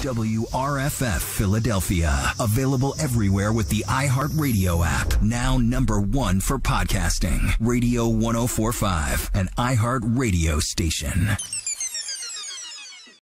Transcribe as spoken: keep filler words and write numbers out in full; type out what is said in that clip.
W R F F Philadelphia. Available everywhere with the iHeartRadio app. Now number one for podcasting. Radio one oh four point five, an iHeartRadio station.